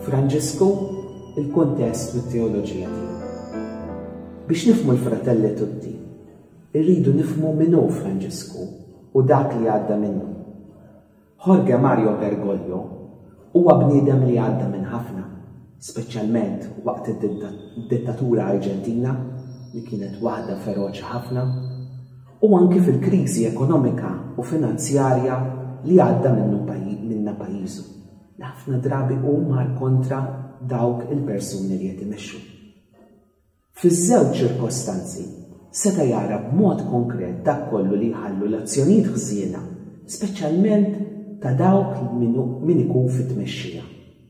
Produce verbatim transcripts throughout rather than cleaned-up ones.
Franġisku il-kontest u t-teoloġija tiegħu. Biex nifhmu l-fratelli tutti, irridu nifhmu min hu Franġisku u dak li għadda minnu. Jorge Mario Bergoglio huwa bniedem li għadda minn ħafna, speċjalment waqt id-dittatura Arġentina li kienet waħda feroċi ħafna, u anki fil-kriżi ekonomika u finanzjarja li għadda minna pajjiżu. Ħafna drabi u mar kontra dawk il-persuni li qed imexxu. Fiż-żewġ ċirkostanzi seta' jara b'mod konkret dak kollu li jħallu l-azzjonijiet ħżiena, speċjalment ta' dawk min ikun fit-tmexxija.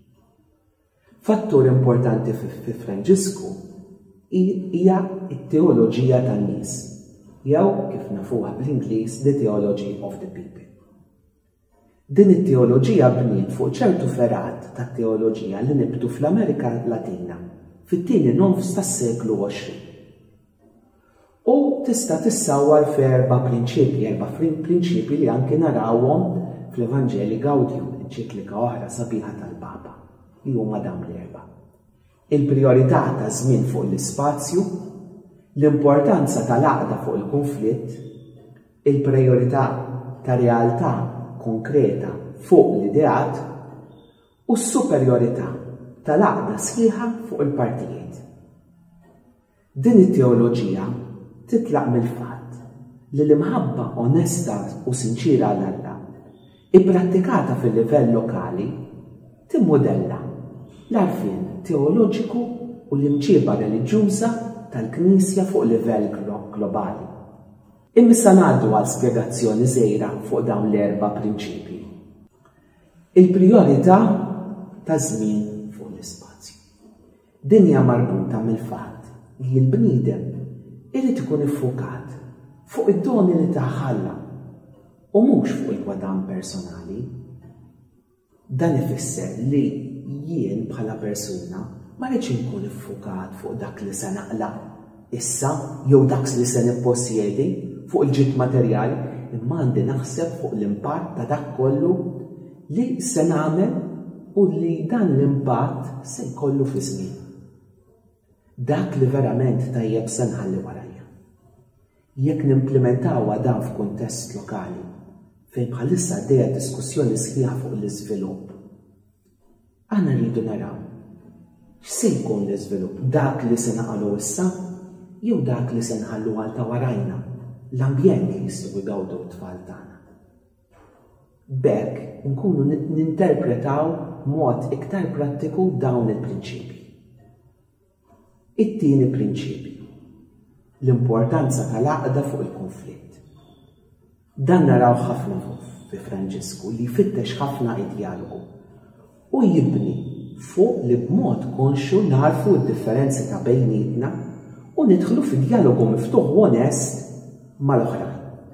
Fattur importanti fi Franġisku hija t-teoloġija tan-nies, jew kif nafuha bl-Ingliż the theology of the people. Din it-teoloġija bniet fuq ċertu ferat tat-teoloġija li nibtu fl-Amerika Latina fit-tieni nofs tas-seklu għoxrin. U tista' tissawwar f'erba' prinċipji, erba' prinċipji li anke narawhom fl-Evanġeli Gaudium, enċiklika oħra sabiħa tal-Papa, li huma dawn l-erba'. Il-prijorità ta' żmien fuq l-ispazju, l-importanza tal-għaqda fuq il-konflitt, il-prijorità ta' realtà konkreta fuq l-ideat u s-superjorità tal-għaqda sħiħa fuq il-partijiet. Din it-teoloġija titlaq mill-fatt li l-imħabba onesta u sinċira għall-Alla ipprattikata fil-livell lokali timmodella l-għarfien teoloġiku u l-imġiba reliġjuża tal-Knisja fuq livell globali. Imissa ngħaddu għal spjegazzjoni żgħira fuq dawn l-erba' prinċipji. Il-prijorità ta' żmien fuq l-ispazju. Din hija marbuta mill-fatt li l-bniedem irid ikun iffukat fuq id-doni li taħħalla u mhux fuq il-gwadan personali. Dan ifisser li jien bħala persuna ma rridx inkun iffukat fuq dak li se naqlaq issa jew dak li se nippossjedi fuq il-ġid materjali, imma għandi naħseb fuq l-impatt ta' dak kollu li se nagħmel u li dan l-impatt se jkollu fi żmien. Dak li verament tajjeb se nħalli warajja. Jekk nimplementawha dan f'kuntest lokali fejn bħalissa għaddejja diskussjoni sħiħa fuq l-iżvilupp, aħna rridu naraw x'se jkun l-iżvilupp, dak li se naqalu issa jew dak li se nħallu għal ta' warajna, l-ambjent li jistgħu jgawdu t-tfal tagħna. B'hekk nkunu ninterpretaw mod iktar prattiku dawn il-prinċipji. It-tieni prinċipju, l-importanza tal-għaqda fuq il-konflitt. Dan naraw ħafna fi Franġisku li jfittex ħafna id-dialogu u jibni fuq li b'mod konxu narfu d-differenzi ta' bejnietna u nidħlu fi dialogu miftuħ u onest mal-oħrajn.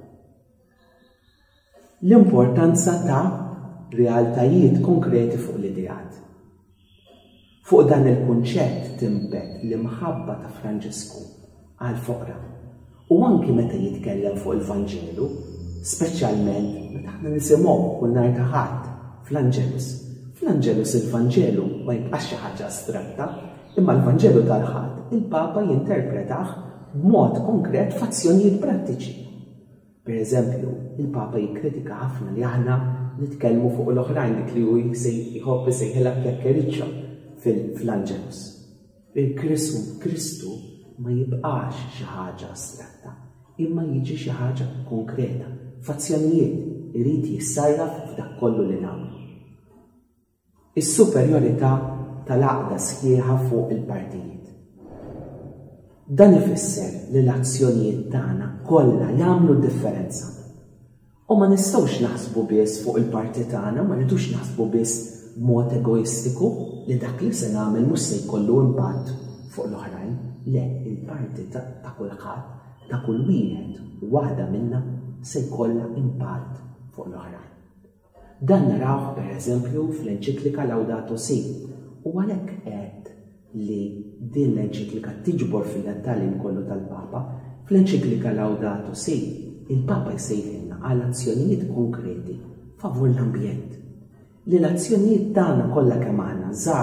L-importanza ta' realtajiet konkreti fuq l-idejat. Fuq dan il-kunċett timbet l-imħabba ta' Franġisku għal-foqra u anki meta jitkellem fuq il-Vanġelu, speċjalment meta aħna nisimgħu kull nhar ta' Ħadd fl-Anġelus. Fl-Anġelus il-Vanġelu ma jibqax xi ħaġa astratta, imma l-Vanġelu tal-Ħadd il-Papa jinterpretah b'mod konkret f'azzjonijiet prattiċi. Per eżempju, il-Papa jikkritika ħafna li aħna nitkellmu fuq l-oħrajn dik li hu jħobb isejħilha pjakkeriċċa fl-Anġelus. Il-Kristu Kristu ma jibqax xi ħaġa astratta, imma jiġi xi ħaġa konkreta, f'azzjonijiet irid jissarraf f'dak kollu li nagħmlu. Is-superjorità tal-għaqda sħiħa fuq il-partijiet. Dan ifisser li l-azzjonijiet tagħna kollha jagħmlu differenza. U ma nistgħux naħsbu biss fuq il-parti tagħna, ma rridux naħsbu biss b'mod egoistiku li dak li se nagħmel mhux se jkollu impatt fuq l-oħrajn. Le, il-parti ta' kulħadd, ta' kull wieħed u waħda minnha se jkollha impatt fuq l-oħrajn. Dan narawh pereżempju fl-enċiklika Laudato Si, u għalhekk qed li din l-enċiklika tiġbor fil-dettalji kollu tal-Papa, fl-enċiklika Laudato Si, il-Papa jsejħilna għal azzjonijiet konkreti favur l-ambjent. Li l-azzjonijiet tagħna kollha kemm aħna żgħar kemm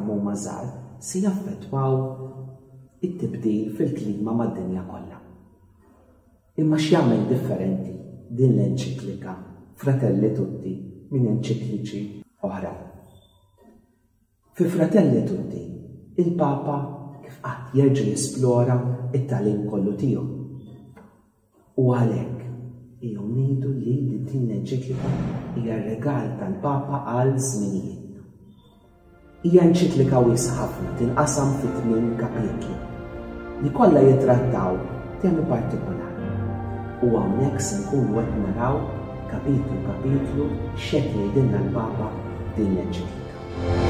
kemm huma żgħar se jaffettwaw it-tibdil fil-klima mad-dinja kollha. Imma x'jagħmel differenti din l-enċiklika Fratelli Tutti minn enċikliċi oħra? Fi Fratelli Tutti, il-Papa kif qatt jerġa' jesplora it-tagħlim kollu tiegħu. U għalhekk jew ngħidu li din l-enċiklika hija r-regal tal-Papa għal żminijiet. Hija enċiklika wiesgħa ħafna tinqasam fi tmien kapitli li kollha jitrattaw temi partikolari. U hawnhekk se nkunu qed naraw kapitlu kapitlu x'qed jgħidilna l-Papa din l-enċiklika.